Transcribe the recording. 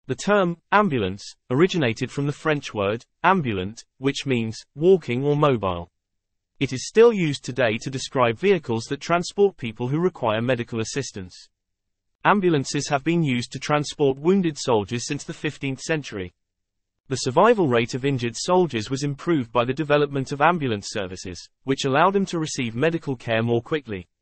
The term ambulance originated from the French word ambulant, which means walking or mobile. It is still used today to describe vehicles that transport people who require medical assistance. Ambulances have been used to transport wounded soldiers since the 15th century. The survival rate of injured soldiers was improved by the development of ambulance services, which allowed them to receive medical care more quickly.